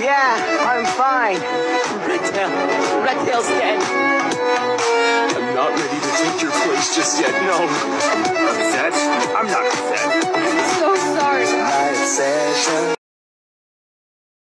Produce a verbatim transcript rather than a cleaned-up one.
Yeah, I'm fine. Redtail. Redtail's dead. I'm not ready to take your place just yet, no.